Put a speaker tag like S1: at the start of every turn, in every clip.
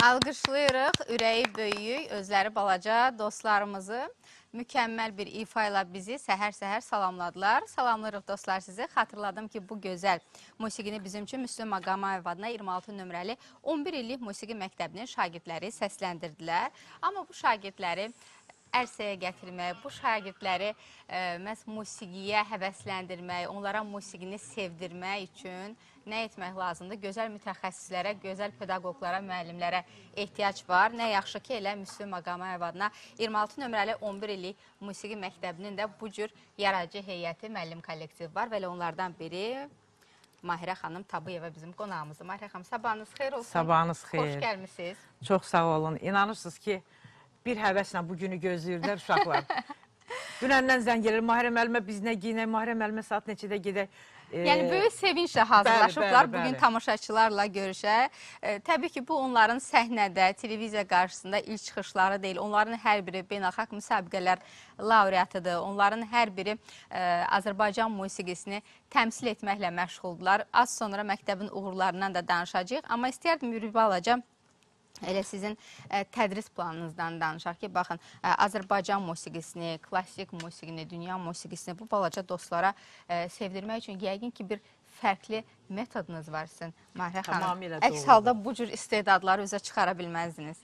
S1: Alqışlayırıq, ürəyi böyüyük, özləri balaca dostlarımızı. Mükəmməl bir ifa ilə bizi səhər-səhər salamladılar. Salamlayırıq dostlar sizi. Xatırladım ki, bu gözəl musiqini bizim üçün Müslüm Maqamayev adına 26 nömrəli 11 illik musiqi məktəbinin şagirdləri səsləndirdilər. Amma bu şagirdləri ərsəyə gətirmək, bu şagirdləri məhz musiqiyə həvəsləndirmək, onlara musiqini sevdirmək üçün nə etmək lazımdır? Gözəl mütəxəssislərə, gözəl pedaqoqlara, müəllimlərə ehtiyac var. Nə yaxşı ki, elə Müslüm Maqamayev adına 26 nömrəli 11 illik musiqi məktəbinin də bu cür yaradıcı heyəti, müəllim kollektivi var və elə onlardan biri Mahirə xanım Tabıyeva bizim qonağımızdır. Mahirə xanım, sabahınız xeyir olsun.
S2: Sabahınız xeyir.
S1: Xoş gəlmişsiniz.
S2: Çox sağ olun. İnanırsınız ki, bir həvəslə bu günü gözləyirlər uşaqlar. Dünəndən zəng gəlir, Mahirə müəllimə biz nə giyinək, Mahirə müəllimə saat neçədə gedək.
S1: Yəni, böyük sevinçlə hazırlaşıblar bugün tamaşaçılarla görüşə. Təbii ki, bu onların səhnədə, televiziya qarşısında ilk çıxışları deyil. Onların hər biri beynəlxalq müsabiqələr laureatıdır. Onların hər biri Azərbaycan musiqisini təmsil etməklə məşğuldular. Az sonra məktəbin uğurlarından da danışacağıq. Amma istəyərdim bir balaca elə sizin tədris planınızdan danışaq ki, baxın, Azərbaycan musiqisini, klassik musiqini, dünya musiqisini bu balaca dostlara sevdirmək üçün yəqin ki, bir fərqli metodunuz var sizin, Mahirə xanım.
S2: Tamamilə
S1: Əks halda bu cür istedadları üzə çıxara bilməzdiniz.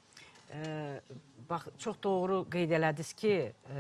S2: Bax, çox doğru qeyd elədiniz ki,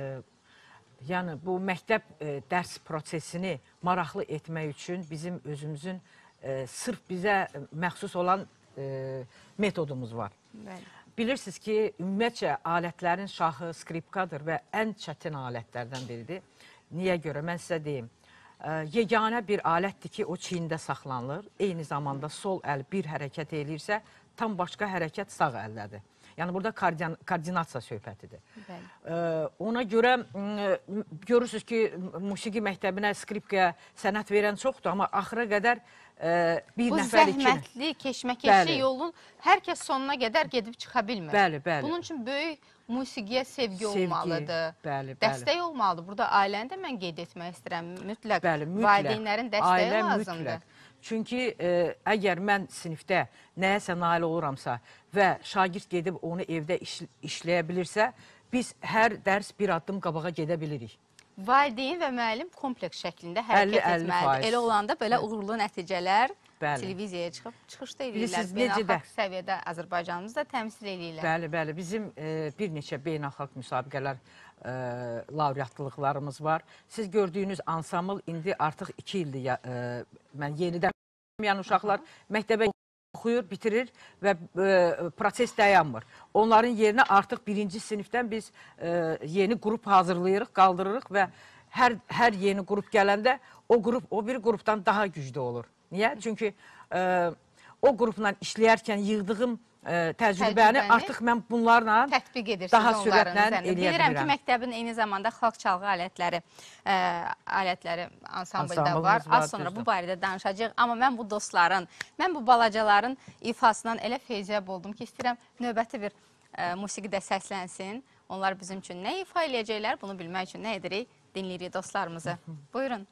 S2: yəni bu məktəb dərs prosesini maraqlı etmək üçün bizim özümüzün sırf bizə məxsus olan metodumuz var. Bilirsiniz ki, ümumiyyətcə alətlərin şahı skripkadır və ən çətin alətlərdən biridir. Niyə görə? Mən sizə deyim. Yeganə bir alətdir ki, o çiyində saxlanılır. Eyni zamanda sol əl bir hərəkət eləyirsə, tam başqa hərəkət sağ əldədir. Yəni, burada koordinasiya söhbətidir. Ona görə görürsünüz ki, musiqi məktəbinə skripkaya sənət verən çoxdur, amma axıra qədər bir nəfər iki... Bu
S1: zəhmətli keşməkeşli yolun hər kəs sonuna qədər gedib çıxa bilmir.
S2: Bəli, bəli.
S1: Bunun üçün böyük musiqiyə sevgi olmalıdır.
S2: Bəli, bəli.
S1: Dəstək olmalıdır. Burada ailəni də mən qeyd etmək istəyirəm. Mütləq.
S2: Bəli, mütləq.
S1: Valideynlərin dəstəyi
S2: Ailə
S1: lazımdır.
S2: Mütləq. Çünki əgər mən sinifdə nəyəsə nail oluramsa və şagird gedib onu evdə işləyə bilirsə, biz hər dərs bir addım qabağa gedə bilirik.
S1: Valideyn və müəllim kompleks şəklində hərəkət etməlidir. Elə olanda belə uğurlu nəticələr televiziyaya çıxıb çıxışda edirlər. Beynəlxalq səviyyədə Azərbaycanımızı da təmsil edirlər.
S2: Bəli, bəli. Bizim bir neçə beynəlxalq müsabiqələr laureatlıqlarımız var. Siz gördüyünüz ansambl indi artıq 2 ildir. Mən yenidən uşaqlar məktəbə oxuyur, bitirir və proses dayanmır. Onların yerinə artıq birinci sinifdən biz yeni qrup hazırlayırıq, qaldırırıq və hər yeni qrup gələndə o qrup o bir qrupdan daha güclü olur. Niyə? Çünki o qrupla işləyərkən yığdığım təcrübəni artıq mən bunlarla
S1: tətbiq edirsiniz
S2: daha sürətlə eləyə bilirəm.
S1: Bilirəm ki, məktəbin eyni zamanda xalq çalğı alətləri ansamblda var. Az sonra bu barədə danışacağıq. Amma mən bu dostların, mən bu balacaların ifasından elə feyziyab oldum ki, istəyirəm növbəti bir musiqidə səslənsin. Onlar bizim üçün nə ifa eləyəcəklər, bunu bilmək üçün nə edirik? Dinləyirik dostlarımızı. Buyurun.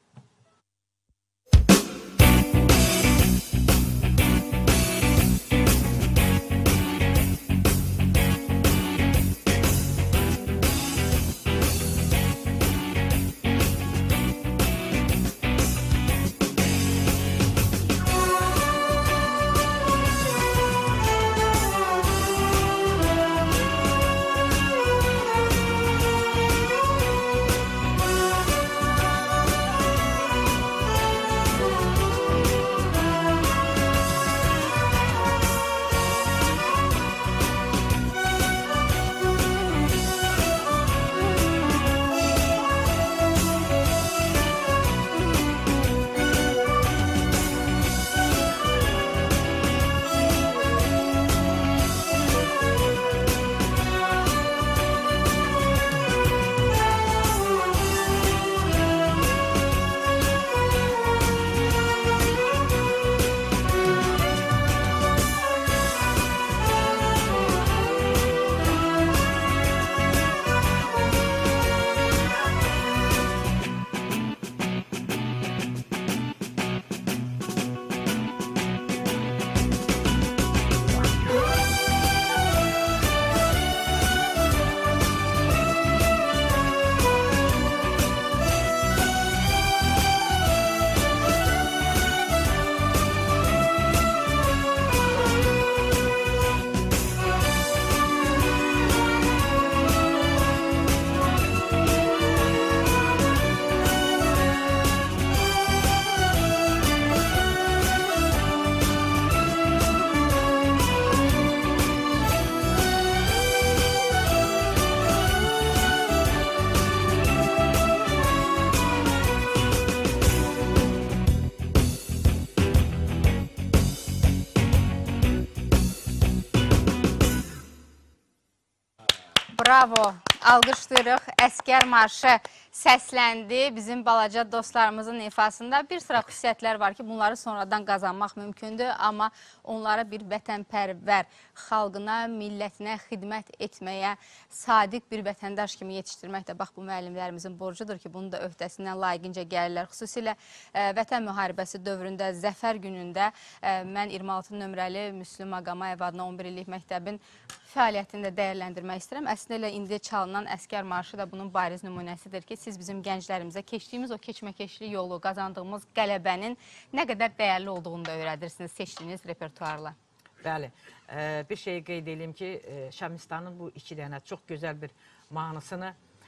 S1: Bravo. Alqışlayırıq. Əskər marşı səsləndi bizim balaca dostlarımızın ifasında. Bir sıra xüsusiyyətlər var ki, bunları sonradan qazanmaq mümkündür. Amma onlara bir vətənpərvər, xalqına, millətinə xidmət etməyə sadiq bir vətəndaş kimi yetişdirmək də bax bu müəllimlərimizin borcudur ki, bunu da öhdəsindən layiqincə gəlirlər. Xüsusilə Vətən müharibəsi dövründə, Zəfər günündə mən 26 nömrəli Müslüm Ağamayev adına 11 illik məktəbin fəaliyyətini də dəyərləndirmək istəyirəm. Əslində elə indi çalınan Əskər marşı da bunun bariz nümunəsidir ki, siz bizim gənclərimizə keçdiyimiz o keçməkeşli yolu, qazandığımız qələbənin nə qədər dəyərli olduğunu da öyrədirsiniz seçdiyiniz repertuarla.
S2: Bəli, bir şey qeyd edeyim ki, Şəmistanın bu iki dənə çox gözəl bir mahnısını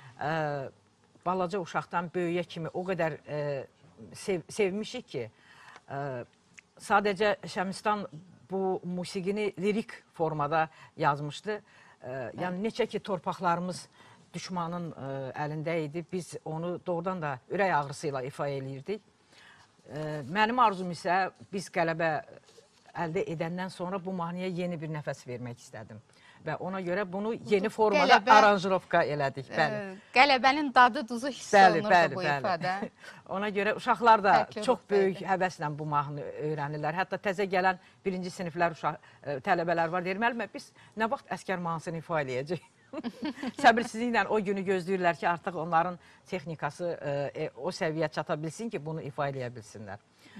S2: balaca uşaqdan böyüyə kimi o qədər sevmişik ki, sadəcə Şəmistan bu musiqini lirik formada yazmışdı. Yəni neçə ki torpaqlarımız düşmanın əlində idi, biz onu doğrudan da ürək ağrısıyla ifa eləyirdik. Mənim arzum isə biz qələbə əldə edəndən sonra bu mahnıya yeni bir nəfəs vermək istədim. Və ona görə bunu yeni formada aranjirovka elədik.
S1: Qələbənin dadı, duzu hiss olunurdu bu ifada.
S2: Ona görə uşaqlar da çox böyük həvəslə bu mahnı öyrənirlər. Hətta təzə gələn birinci siniflər tələbələr var. Deyir, müəllimə, biz nə vaxt Əskər mahnısını ifa eləyəcək? Səbirsizliklə o günü gözləyirlər ki, artıq onların texnikası o səviyyə çata bilsin ki, bunu ifa eləyə bilsinlər.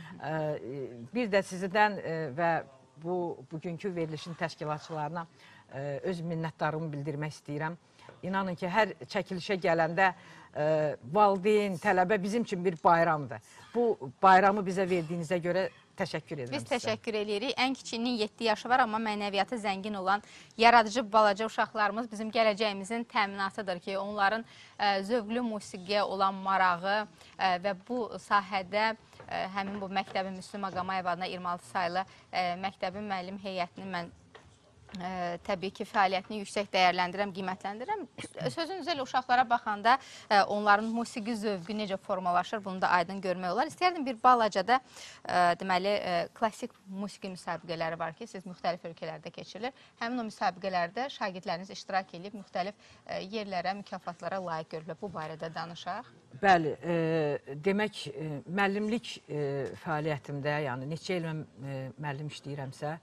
S2: Bir də sizdən və bugünkü verilişin təşkilatçılarına öz minnətdarımı bildirmək istəyirəm. İnanın ki, hər çəkilişə gələndə valideyn, tələbə bizim üçün bir bayramdır. Bu bayramı bizə verdiyinizə görə təşəkkür edirəm.
S1: Biz təşəkkür edirik. Ən kiçiyinin 7 yaşı var, amma mənəviyyatı zəngin olan yaradıcı balaca uşaqlarımız bizim gələcəyimizin təminatıdır ki, onların zövqlü musiqiyə olan marağı və bu sahədə həmin bu məktəbin Müslüm Ağamayev adına 26 saylı məktəbin müəllim heyətini mən təbii ki, fəaliyyətini yüksək dəyərləndirəm, qiymətləndirəm. Sözünüzə elə uşaqlara baxanda onların musiqi zövqü necə formalaşır, bunu da aydın görmək olar. İstəyərdim bir balacada deməli, klassik musiqi müsabiqələri var ki, siz müxtəlif ölkələrdə keçirilir. Həmin o müsabiqələrdə şagirdləriniz iştirak edib müxtəlif yerlərə, mükafatlara layiq görülür. Bu barədə danışaq.
S2: Bəli, demək, müəllimlik fəaliyyətimdə, yəni neçə il müəllim işləyirəmsə,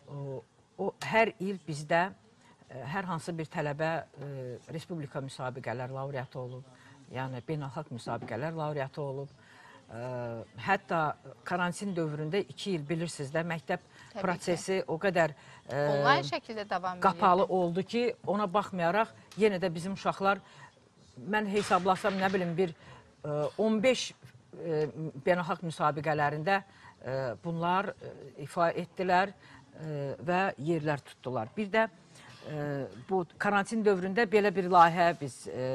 S2: o hər il bizdə hər hansı bir tələbə respublika müsabiqələr laureatı olub, yəni beynəlxalq müsabiqələr laureatı olub. Hətta karantin dövründə 2 il bilirsiniz də məktəb prosesi o qədər
S1: onlayn şəkildə davam edir.
S2: Qapalı oldu ki, ona baxmayaraq yenə də bizim uşaqlar, mən hesablasam, nə bilim, bir 15 beynəlxalq müsabiqələrində bunlar ifa etdilər və yerlər tutdular. Bir də bu karantin dövründə belə bir layihə biz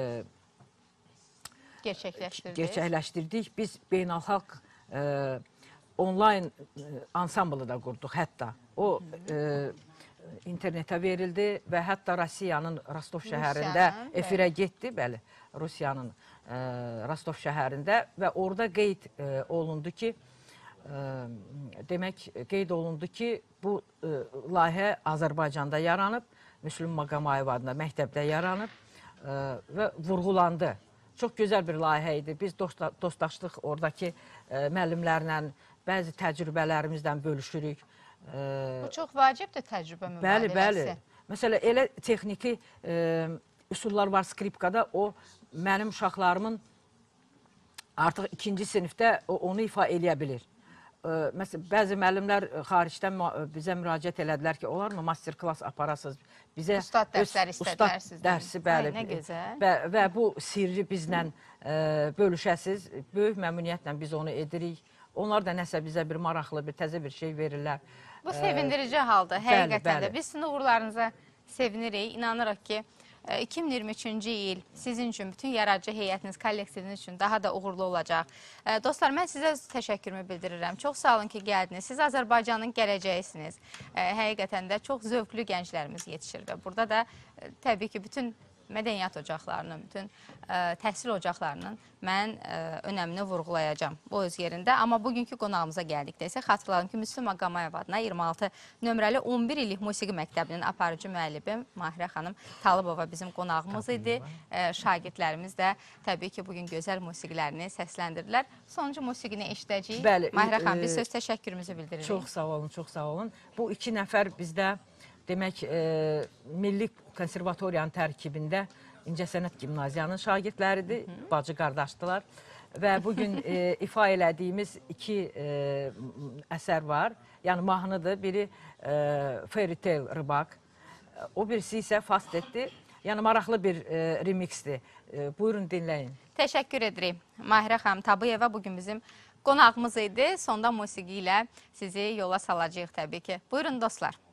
S2: gerçəkləşdirdik. Biz beynəlxalq onlayn ansamblı da qurduq hətta. O internetə verildi və hətta Rusiyanın Rostov şəhərində efirə getdi. Bəli, Rusiyanın Rostov şəhərində və orada qeyd olundu ki, demək, qeyd olundu ki, bu layihə Azərbaycanda yaranıb, Müslüm Ağamayev adına məktəbdə yaranıb və vurğulandı. Çox gözəl bir layihə idi. Biz dostlaşdıq oradakı müəllimlərlə, bəzi təcrübələrimizdən bölüşürük.
S1: Bu çox vacibdir təcrübə mübadiləsi.
S2: Bəli. Məsələn, elə texniki üsullar var skripkada, o mənim uşaqlarımın artıq 2-ci sinifdə onu ifa eləyə bilir. Məsələn, bəzi müəllimlər xaricdən bizə müraciət elədilər ki, olar mı master klass aparasınız?
S1: Ustad dərsləri istədilər sizdən.
S2: Ustad dərsi, bəli.
S1: Nə gözəl.
S2: Və bu sirri bizlə bölüşəsiz. Böyük məmnuniyyətlə biz onu edirik. Onlar da nəsə bizə bir maraqlı, bir təzə bir şey verirlər.
S1: Bu sevindirici haldır, həqiqətən də. Biz sizin uğurlarınıza sevinirik, inanırıq ki, 2023-cü il sizin üçün, bütün yaradıcı heyətiniz, kollektiviniz üçün daha da uğurlu olacaq. Dostlar, mən sizə təşəkkürümü bildirirəm. Çox sağ olun ki, gəldiniz. Siz Azərbaycanın gələcəyisiniz. Həqiqətən də çox zövqlü gənclərimiz yetişir və burada da təbii ki, bütün mədəniyyət ocaqlarının, bütün təhsil ocaqlarının mən önəmini vurğulayacağam bu öz yerində. Amma bugünkü qonağımıza gəldikdə isə xatırladım ki, Müslüm Ağamayev adına 26 nömrəli 11 illik musiqi məktəbinin aparıcı müəllibi Mahirə xanım Talıbova bizim qonağımız idi. Şagirdlərimiz də təbii ki, bugün gözəl musiqilərini səsləndirdilər. Sonuncu musiqini eşidəcəyik. Mahirə xanım, biz söz təşəkkürümüzü bildiririk.
S2: Çox sağ olun, çox sağ olun. Bu iki nəfər bizdə demək Milli Konservatoriyanın tərkibində İncəsənət Gimnaziyanın şagirdləridir, bacı qardaşdılar. Və bugün ifa elədiyimiz iki əsər var. Yəni mahnıdır, biri Fairy Tale Rыбak, o birisi isə Fasteddir. Yəni maraqlı bir remixdir. Buyurun dinləyin.
S1: Təşəkkür edirik. Mahirə xanım Tabıyeva bugün bizim qonağımız idi. Sonda musiqi ilə sizi yola salacağıq təbii ki. Buyurun dostlar.